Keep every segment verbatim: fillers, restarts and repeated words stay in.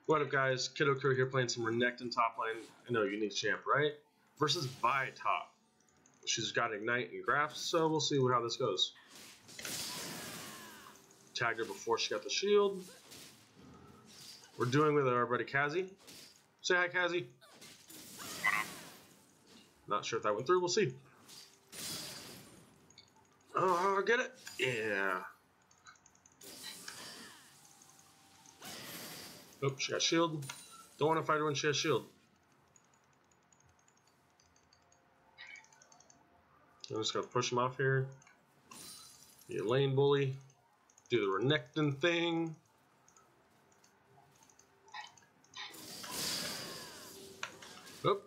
What up, guys? Kiddo Crew here playing some Renekton top lane. I know, unique champ, right? Versus Vi top. She's got Ignite and Graph, so we'll see how this goes. Tagged her before she got the shield. We're doing with our buddy Kazzy. Say hi, Kazzy. Not sure if that went through. We'll see. Oh, get it? Yeah. Oop, she got shield. Don't want to fight her when she has shield. I'm just going to push him off here. Be a lane bully. Do the Renekton thing. Oop.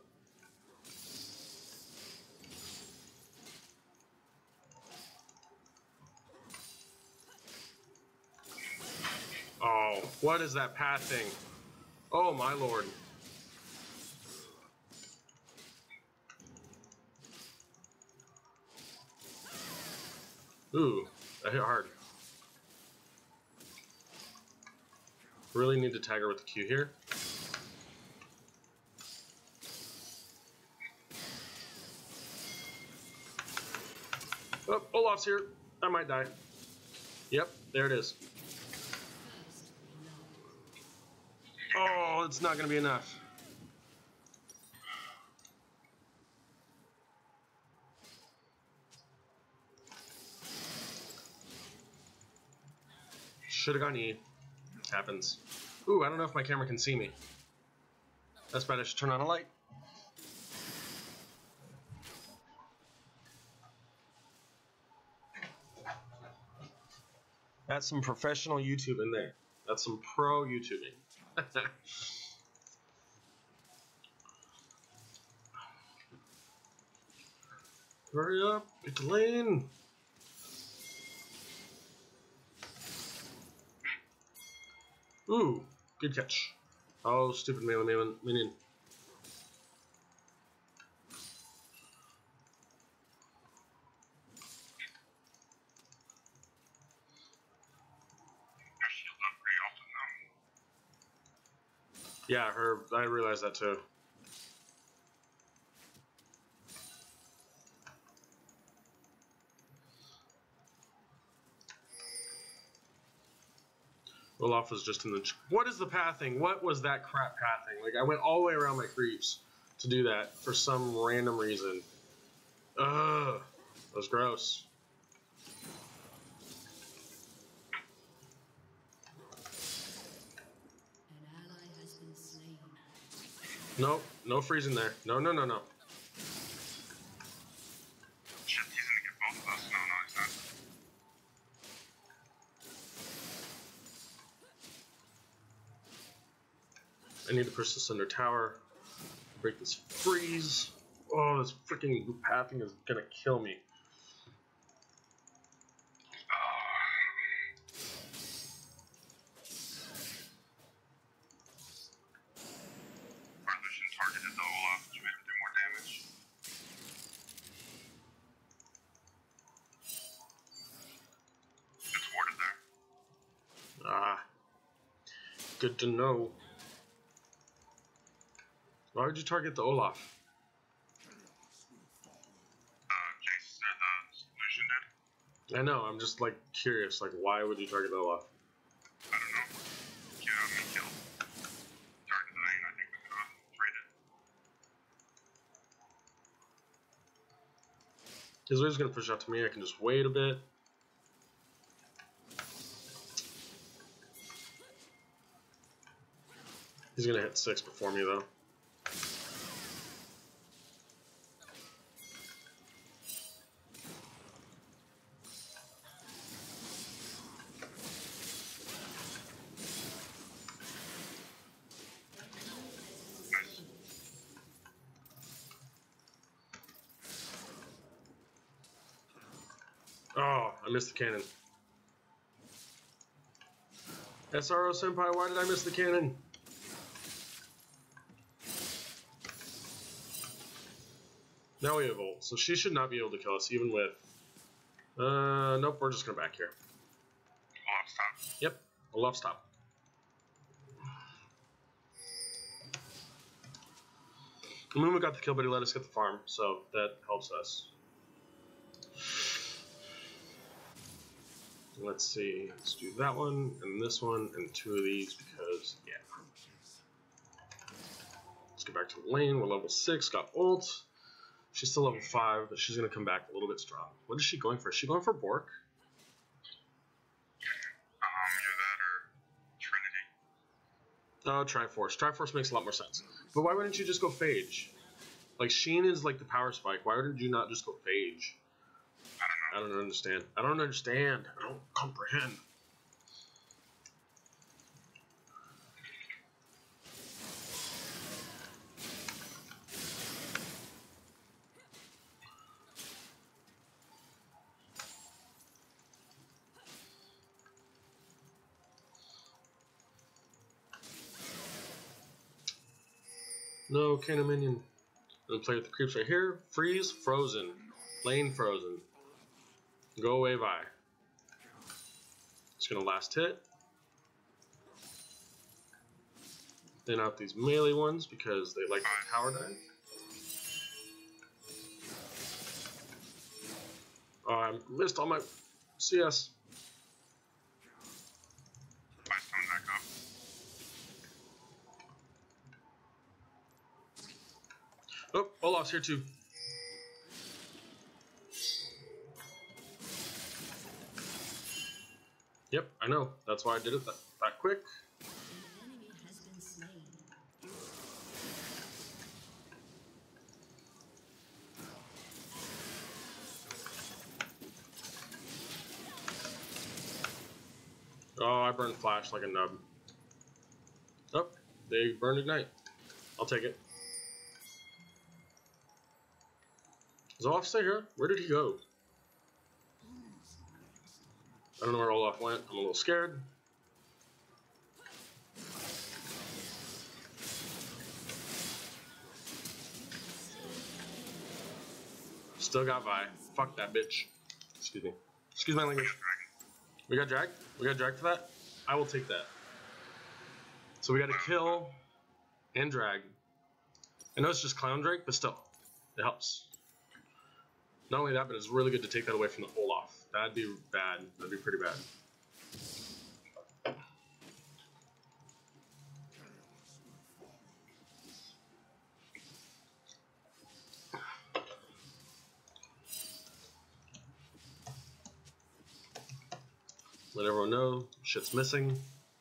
Oh, what is that pathing? Oh my lord. Ooh, that hit hard. Really need to tag her with the Q here. Oh, Olaf's here. I might die. Yep, there it is. Oh, it's not going to be enough. Should have gone E. Happens. Ooh, I don't know if my camera can see me. That's bad. I should turn on a light. That's some professional YouTube in there. That's some pro YouTubing. Hurry up, it's lane. Ooh, good catch. Oh, stupid melee minion. Yeah, her. I realized that too. Olaf was just in the. What is the pathing? What was that crap pathing? Like, I went all the way around my creeps to do that for some random reason. Ugh, that was gross. An ally has been slain. Nope, no freezing there. No, no, no, no. Shit, he's gonna get both of us. No, no, he's not. I need to push this under tower. Break this freeze. Oh, this freaking pathing is gonna kill me. Revolution targeted the Olaf, which made him do more damage. It's warded there. Ah, good to know. Why would you target the Olaf? Uh, Jace or the Lucian did. I know, I'm just like curious, like why would you target the Olaf? I don't know. Q got me killed. Target the lane, I think we could have traded. His wave's gonna push out to me, I can just wait a bit. He's gonna hit six before me though. Oh, I missed the cannon. S R O Senpai, why did I miss the cannon? Now we have ult, so she should not be able to kill us, even with... Uh, nope, we're just gonna back here. Olaf's top. Yep, Olaf's top. Mooma got the kill, but he let us get the farm, so that helps us. Let's see. Let's do that one, and this one, and two of these, because, yeah. Let's get back to the lane. We're level six, got ult. She's still level five, but she's going to come back a little bit strong. What is she going for? Is she going for Bork? Um, either that or Trinity. Oh, Triforce. Triforce makes a lot more sense. But why wouldn't you just go Phage? Like, Sheen is like the power spike. Why wouldn't you not just go Phage? I don't know. I don't understand. I don't understand. I don't comprehend. No, can a minion. Gonna play with the creeps right here. Freeze, frozen. Lane frozen. Go away, Vi. It's gonna last hit. Then out these melee ones because they like the tower dive. Oh, I missed all my C S. Vi's coming back up. Oh, Olaf's here too. Yep, I know. That's why I did it that, that quick. An enemy has been slain. Oh, I burned Flash like a nub. Oh, they burned Ignite. I'll take it. Does Olaf stay here? Where did he go? I don't know where Olaf went. I'm a little scared. Still got Vi. Fuck that bitch. Excuse me. Excuse my language. We got drag? We got drag for that? I will take that. So we got to kill and drag. I know it's just Clown Drake, but still, it helps. Not only that, but it's really good to take that away from the Olaf. That'd be bad. That'd be pretty bad. Let everyone know shit's missing.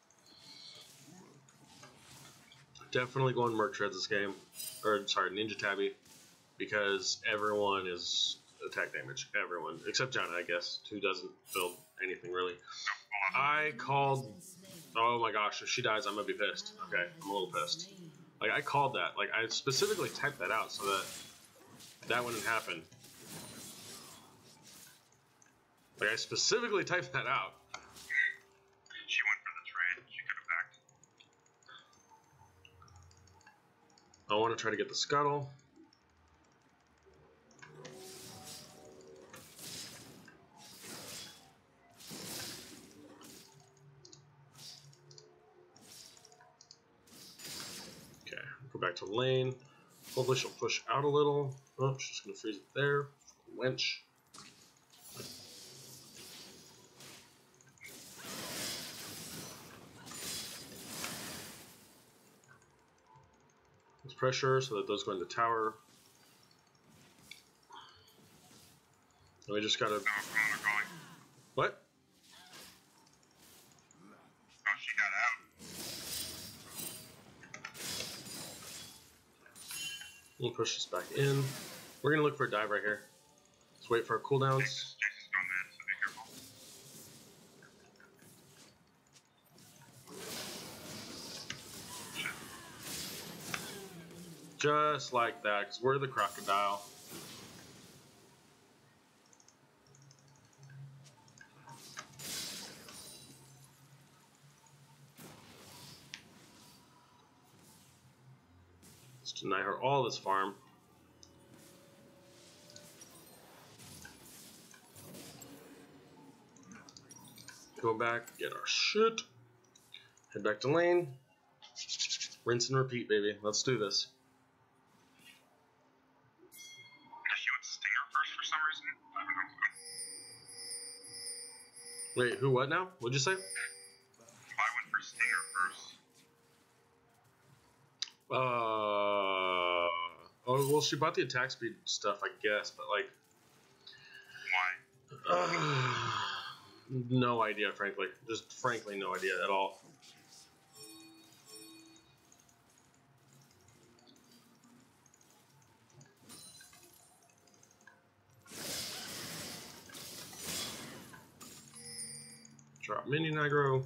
Definitely going Merc Treads this game. Or, sorry, Ninja Tabby. Because everyone is attack damage. Everyone. Except Janna, I guess, who doesn't build anything really. I called... Oh my gosh, if she dies, I'm gonna be pissed. Okay, I'm a little pissed. Like, I called that. Like, I specifically typed that out so that that wouldn't happen. Like, I specifically typed that out. She went for the trade. She could have backed. I want to try to get the scuttle. Okay, go back to lane. Hopefully she'll push out a little. Oh, she's gonna freeze it there. Wench. Let's pressure so that those go into tower. And we just gotta. No, come on, they're calling. What? Oh, she got out. We'll push this back in. We're gonna look for a dive right here. Let's wait for our cooldowns. Jason's gone mid, so be careful. Just like that, because we're the crocodile. Let's deny her all this farm. Go back, get our shit. Head back to lane. Rinse and repeat, baby. Let's do this. Wait, who what now? What'd you say? I went for Stinger first. Uh, oh, well, she bought the attack speed stuff, I guess, but like, Why? uh, no idea, frankly. Just frankly, no idea at all. Drop minion aggro.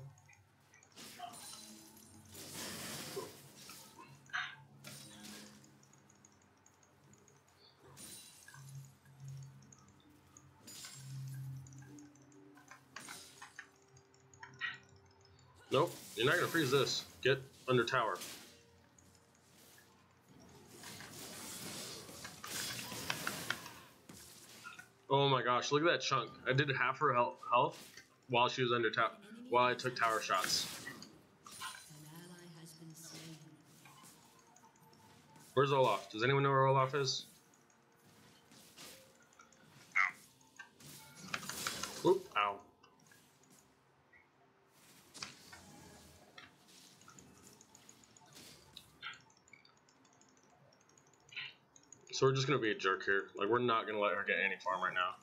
Nope, you're not gonna freeze this. Get under tower. Oh my gosh, look at that chunk. I did half her health, health while she was under tower, while I took tower shots. An ally has been slain. Where's Olaf? Does anyone know where Olaf is? No. Oop, ow. So we're just gonna be a jerk here. Like, we're not gonna let her get any farm right now.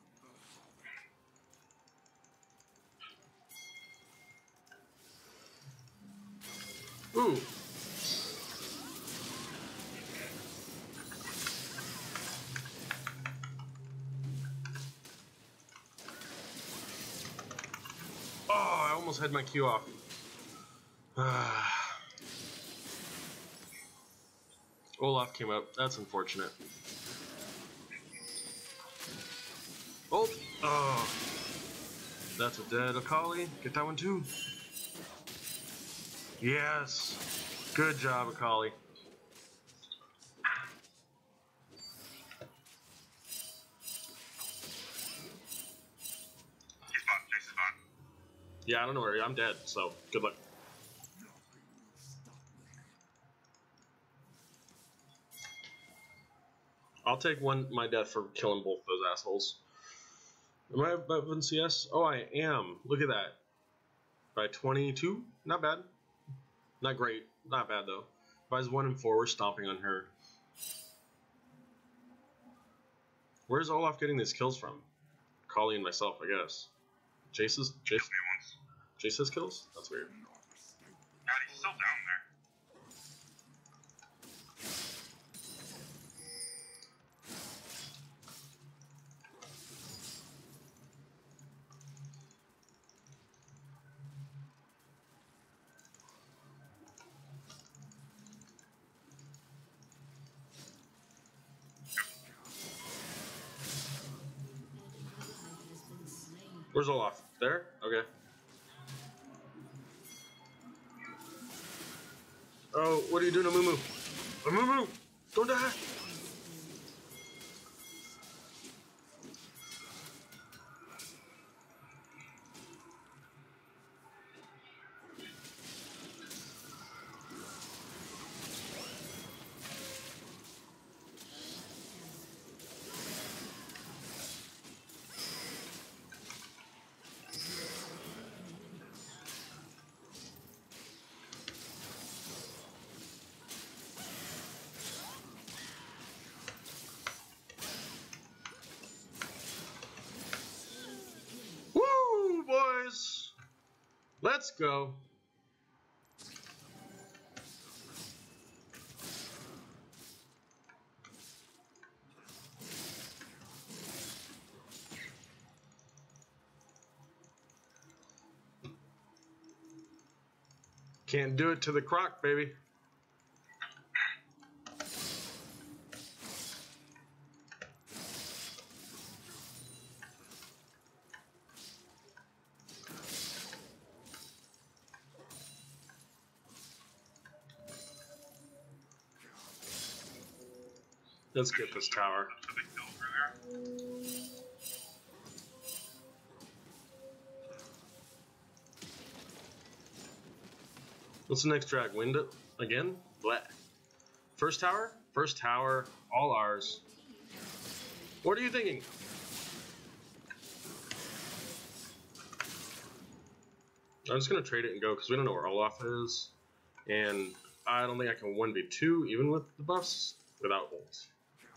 Ooh. Oh, I almost had my Q off. Olaf came up. That's unfortunate. Oh, oh. That's a dead Akali. Get that one too. Yes. Good job, Akali. He's bot. Jace is bot. Yeah, I don't know where I'm dead, so good luck. I'll take one my death for killing both those assholes. Am I above in C S? Oh, I am. Look at that. By twenty-two? Not bad. Not great. Not bad, though. If I was one and four, we're stomping on her. Where's Olaf getting these kills from? Kali and myself, I guess. Jace's? Jace? Killed me once. Jace's kills? That's weird. God, he's still down there. Where's Olaf? There? Okay. Oh, what are you doing, Amumu? Amumu! Don't die! Woo, boys! Let's go. Can't do it to the croc, baby. Let's get this tower. So they killed earlier. What's the next drag? Wind it again? Blah. First tower? First tower. All ours. What are you thinking? I'm just gonna trade it and go because we don't know where Olaf is, and I don't think I can one v two even with the buffs without ult.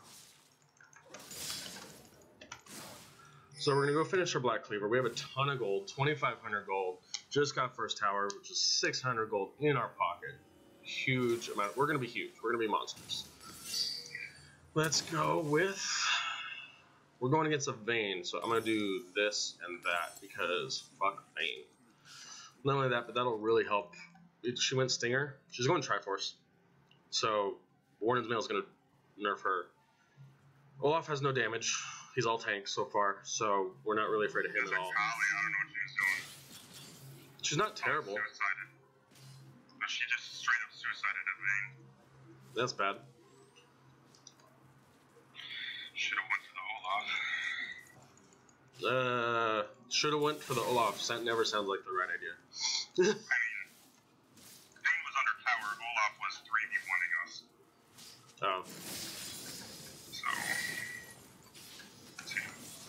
So we're gonna go finish our Black Cleaver. We have a ton of gold, twenty-five hundred gold. Just got first tower, which is six hundred gold in our pocket. Huge amount. We're gonna be huge. We're gonna be monsters. Let's go with. We're going against a Vayne, so I'm gonna do this and that because fuck Vayne. Not only that, but that'll really help. She went Stinger. She's going Triforce. So Warden's Mail is gonna nerf her. Olaf has no damage. He's all tank so far, so we're not really afraid of him at all. I don't know what she was doing. She's not terrible. Suicided. But she just straight up suicided at Vayne. That's bad. Should have went for the Olaf. Uh, should have went for the Olaf. That never sounds like the right idea. I mean, Vayne was under tower. Olaf was three v one-ing us. Oh. So.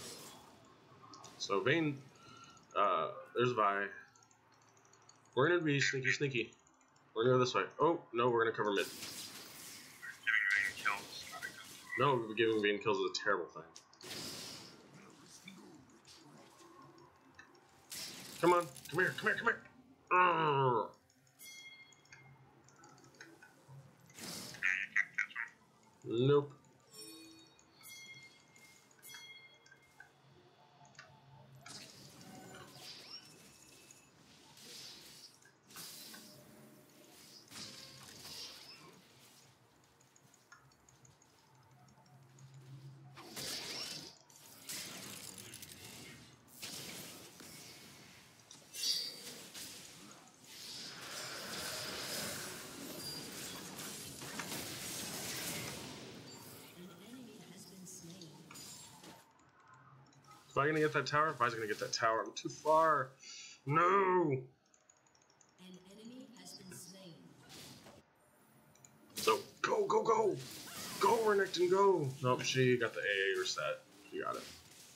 So Vayne, uh, there's Vi. We're gonna be sneaky, sneaky. We're gonna go this way. Oh no, we're gonna cover mid. Giving Vayne kills is not a good thing. No, giving Vayne kills is a terrible thing. Come on, come here, come here, come here. Urgh. Yeah, you can't catch him. Nope. If I'm gonna get that tower, if I was gonna get that tower, I'm too far. No! An enemy has been slain. So, go, go, go! Go, Renekton, go! Nope, she got the A A reset. She got it.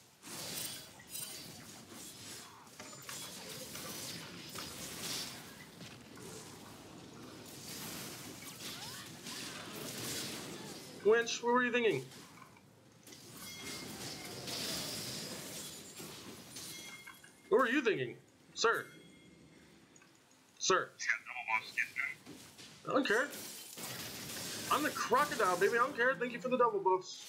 Winch, what were you thinking? What were you thinking? Sir? Sir? He's got double buffs getting in. I don't care. I'm the crocodile, baby. I don't care. Thank you for the double buffs.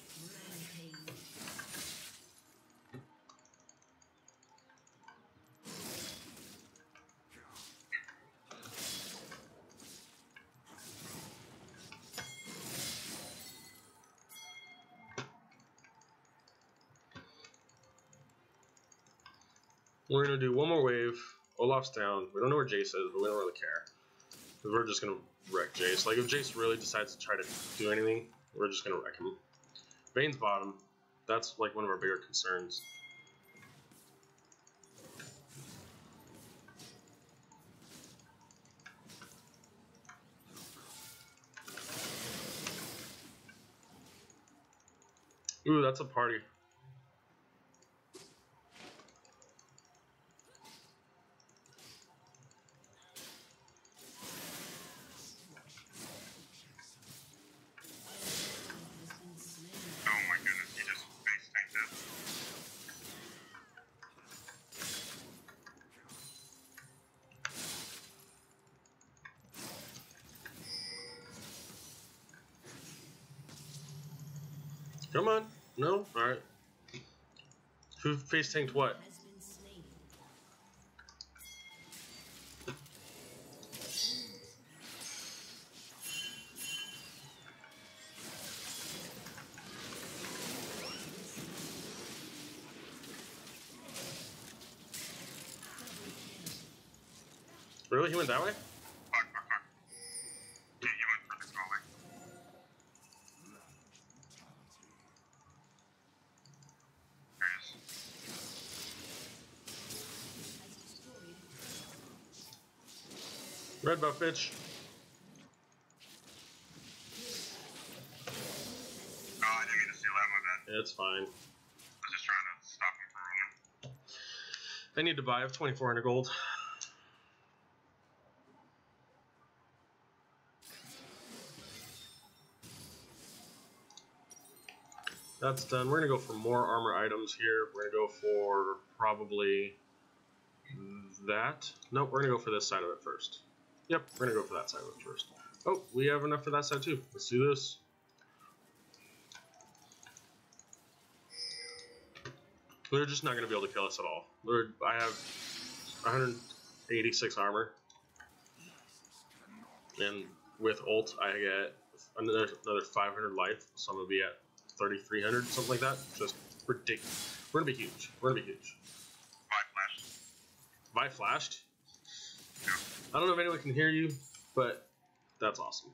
We're gonna do one more wave. Olaf's down. We don't know where Jace is, but we don't really care. Because we're just gonna wreck Jace. Like, if Jace really decides to try to do anything, we're just gonna wreck him. Vayne's bottom. That's, like, one of our bigger concerns. Ooh, that's a party. Oh my goodness, he just face tanked it. Come on. No? Alright. Who face tanked what? Has been slain. Really? He went that way? Fuck, fuck, fuck. Yeah, you went for the calling. There it is. Has destroyed. Red buff, bitch. Oh, I didn't mean to steal that, my bad. It's fine. I was just trying to stop him from running. I need to buy. I have twenty-four hundred gold. That's done. We're gonna go for more armor items here. We're gonna go for probably that. Nope, we're gonna go for this side of it first. Yep, we're gonna go for that side of it first. Oh, we have enough for that side too. Let's do this. They're just not gonna be able to kill us at all. We're, I have one hundred eighty-six armor, and with ult I get another another five hundred life, so I'm gonna be at thirty-three hundred, something like that. Just ridiculous. We're gonna be huge. We're gonna be huge. Vi flashed. Vi flashed. Yeah. I don't know if anyone can hear you, but that's awesome.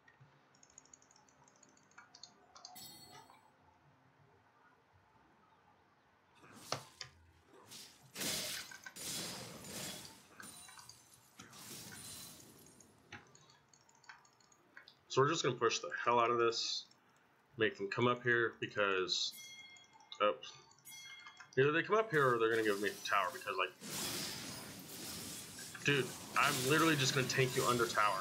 So we're just gonna push the hell out of this, make them come up here because, oh, either they come up here or they're gonna give me the tower because, like, dude, I'm literally just gonna tank you under tower.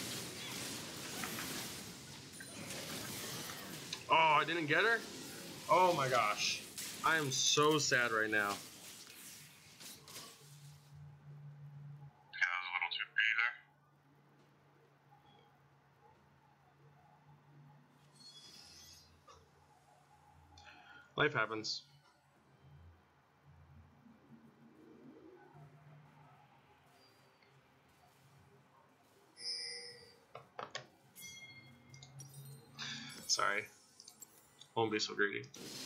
Oh, I didn't get her? Oh my gosh, I am so sad right now. Yeah, that was a little too greedy there. Life happens. Sorry. Won't be so greedy.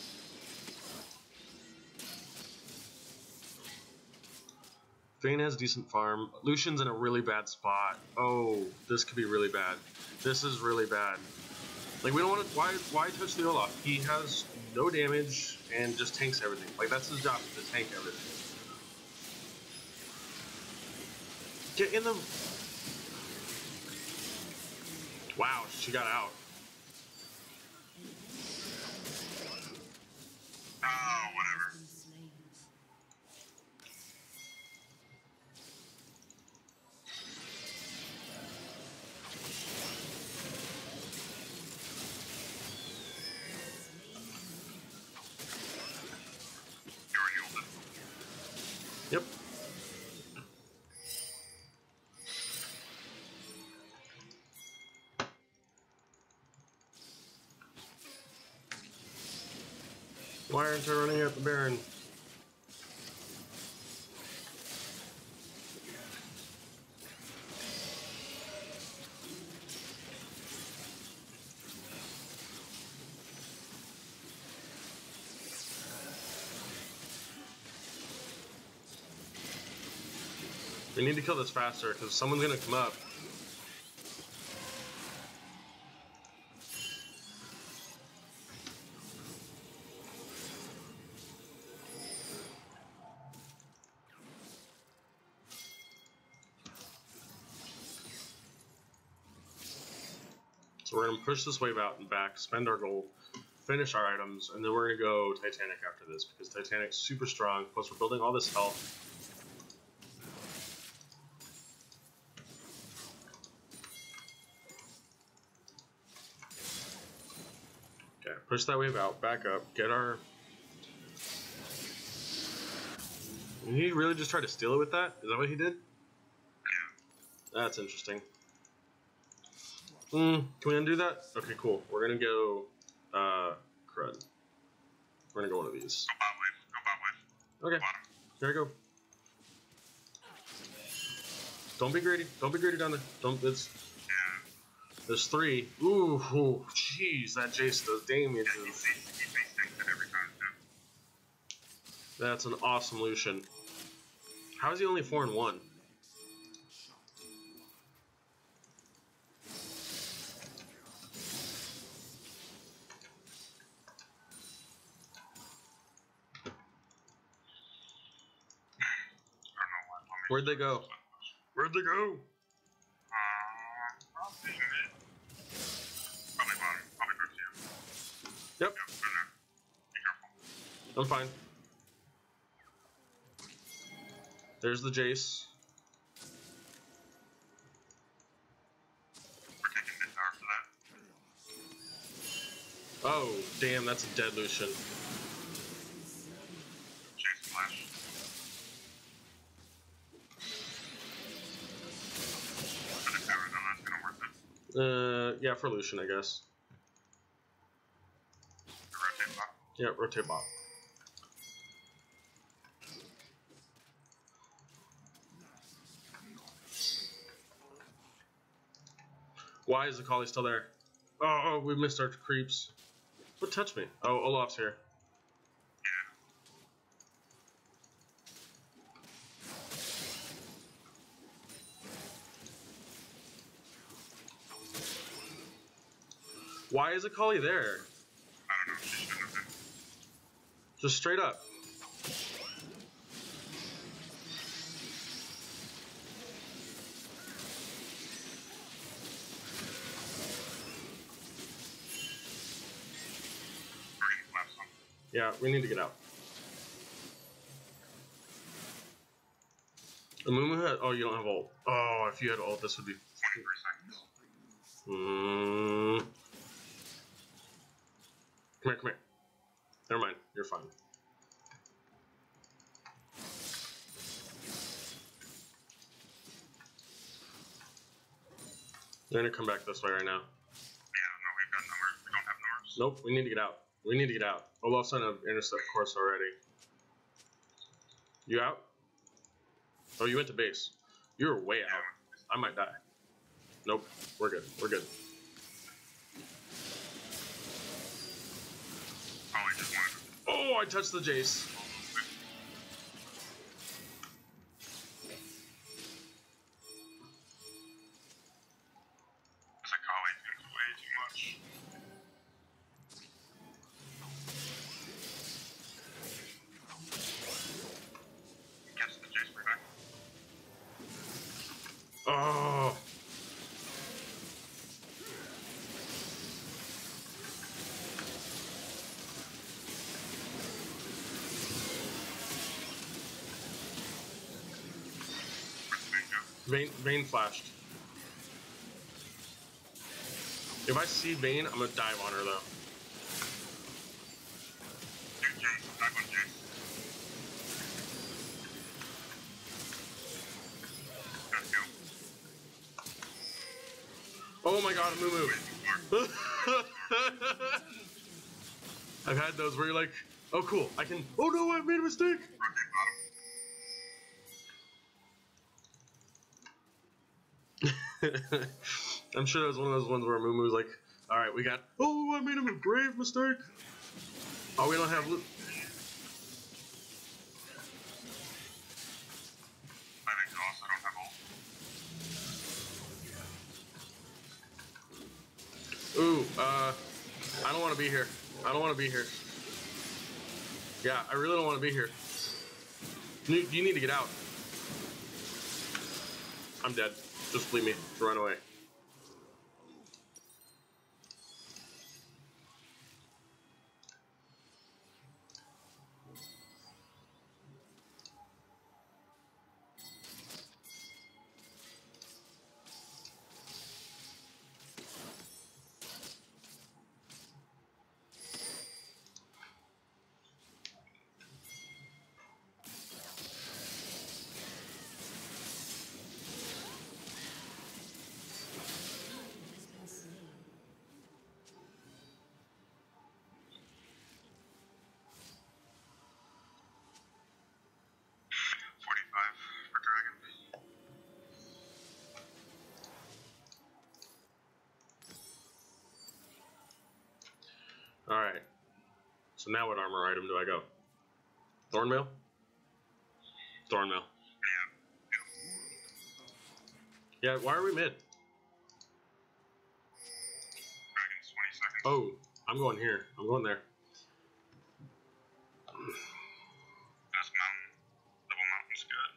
Vayne has decent farm. Lucian's in a really bad spot. Oh, this could be really bad. This is really bad. Like, we don't want to. Why? Why touch the Olaf? He has no damage and just tanks everything. Like, that's his job, to tank everything. Get in the. Wow, she got out. Oh, whatever. You already ulted. Yep. Why aren't you running at the Baron? We need to kill this faster because someone's gonna come up. So we're gonna push this wave out and back, spend our gold, finish our items, and then we're gonna go Titanic after this because Titanic's super strong. Plus, we're building all this health. Okay, push that wave out, back up, get our. Did he really just try to steal it with that? Is that what he did? That's interesting. Hmm, can we undo that? Okay, cool. We're gonna go, uh, crud. We're gonna go one of these. Go bot wave. Go bot wave. Okay, Bottom. here I go. Don't be greedy. Don't be greedy down there. Don't, it's, Yeah. there's three. Ooh, ooh, jeez, that Jace does damage. Yeah, he is- face, he face tanks it every time, too. That's an awesome Lucian. How is he only four and one? I don't know why. Let me- Where'd they go? Where'd they go? Uh, I'll vision it. Probably bottom. Probably close to you. Yep, Yep, they're there. Be careful. I'm fine. There's the Jace. We're taking this tower for that. Oh, damn, that's a dead Lucian. Chase flash. For the tower, though, that's gonna worth it. Uh, yeah, for Lucian, I guess. The rotate bot. Yeah, rotate bot. Why is the collie still there? Oh, we missed our creeps. What touched me? Oh, Olaf's here. Why is a collie there? I don't know, she shouldn't have been. Just straight up. Bringing flaps on. Yeah, we need to get out. Amumu had. Oh, you don't have ult. Oh, if you had ult, this would be. twenty-three seconds. Mm. Come here, come here. Never mind, you're fine. They're gonna come back this way right now. Yeah, no, we've got numbers. We don't have numbers. Nope, we need to get out. We need to get out. Olaf's on an intercept course already. You out? Oh, you went to base. You're way out. I might die. Nope, we're good. We're good. Oh, I just wanted to. Oh, I touched the Jace. It's like, oh, he's gonna do way too much. Gets the chase way back. Oh. Vayne, Vayne flashed. If I see Vayne, I'm gonna dive on her though. Dude, Jace, back on Jace. Let's go. Oh my god, Mumu. Way too far. I've had those where you're like, oh cool, I can, oh no, I made a mistake. Rotate bottom. I'm sure that was one of those ones where Mumu was like, alright, we got, oh, I made a grave mistake. Oh, we don't have loot. I think exhaust, I don't have ult. Ooh, uh, I don't want to be here. I don't want to be here. Yeah, I really don't want to be here. You, you need to get out. I'm dead. Just leave me. Run away. forty-five for Dragon. Alright. So now what armor item do I go? Thornmail? Thornmail. Yeah. Yeah, why are we mid? Dragon's twenty seconds. Oh, I'm going here. I'm going there. That's mountain. Double mountain's good.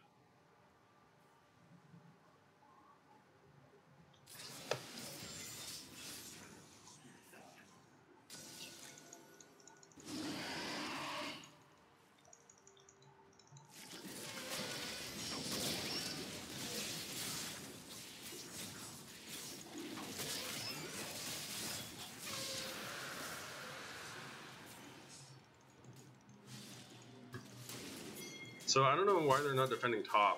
So I don't know why they're not defending top.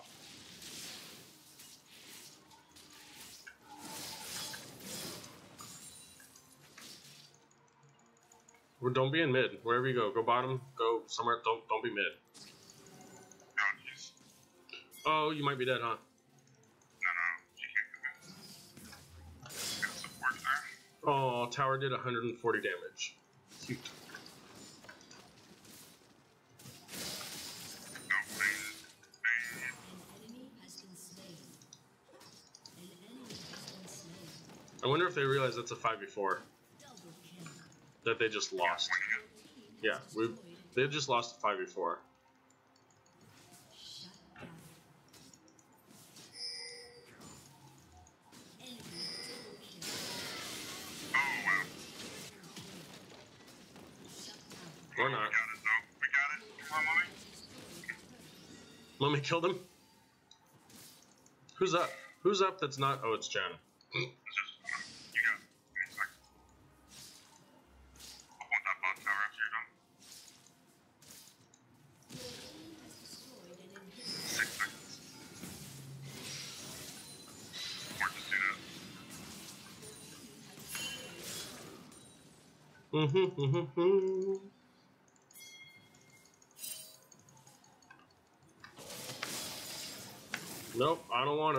Or don't be in mid. Wherever you go, go bottom, go somewhere. Don't don't be mid. Oh, jeez. Oh, you might be dead, huh? No, no, she can't come in. Got support there. Oh, tower did one hundred forty damage. Cute. No, Vayne. Vayne. An enemy has been slain. An enemy has been slain. I wonder if they realize that's a five v four Double kill. that they just lost. Winning it. Yeah, we they've just lost a five v four. Shut down. Enemy double kill. Oh, wow. Shut down. Or Oh, not. We got it, though. We got it. Come on, mommy. Mummy killed him. Who's up? Who's up that's not? Oh, it's Janna. It's just, uh, you got it. Give me a sec. I'll want that bot tower after you're done. Your team has destroyed an inhibitor. Six seconds. Or just do that. Mm-hmm, mm-hmm, mm-hmm. Nope, I don't want to.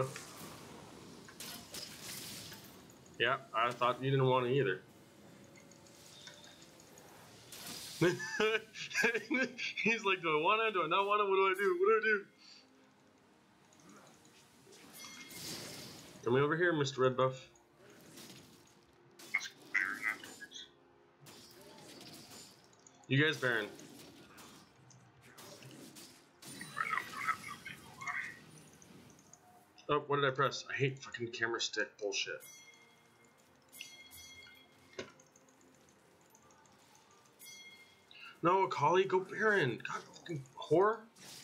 Yeah, I thought you didn't want to either. He's like, do I want to? Do I not want to? What do I do? What do I do? Come over here, Mister Red Buff. Let's Baron afterwards. You guys, Baron. Right now, we don't have enough people. Uh, Oh, what did I press? I hate fucking camera stick bullshit. No, Akali, go Baron. God, fucking whore.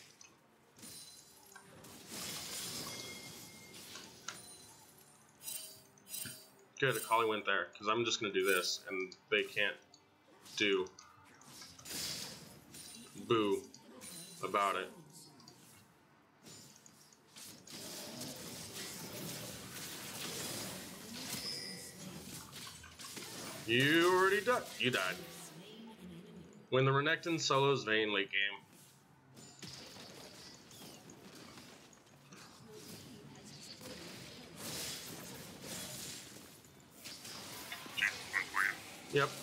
Good, Akali went there, because I'm just going to do this, and they can't do boo about it. You already died. You died. When the Renekton solos Vayne late game. Jason, one for you. Yep.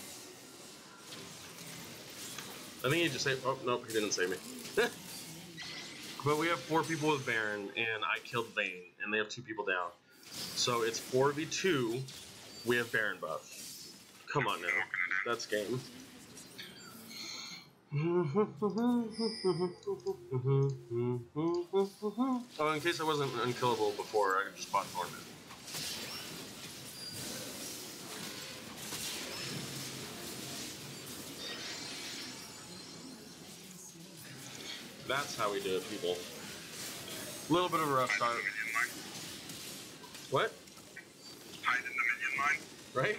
I think he just saved. Oh, nope, he didn't save me. But we have four people with Baron, and I killed Vayne, and they have two people down. So it's four v two. We have Baron buff. Come on now. That's game. Oh, in case I wasn't unkillable before, I just bought Torment. That's how we do it, people. A little bit of a rough start. Hide in the minion line. What? Hide in the minion line. Right?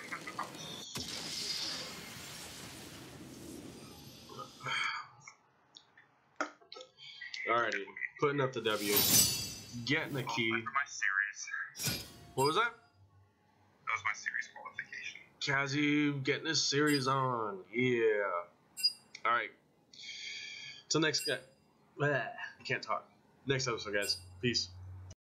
Alrighty, putting up the W. Getting the key. For my series. What was that? That was my series qualification. Kazu getting his series on. Yeah. Alright. Till next guy. I can't talk. Next episode, guys. Peace.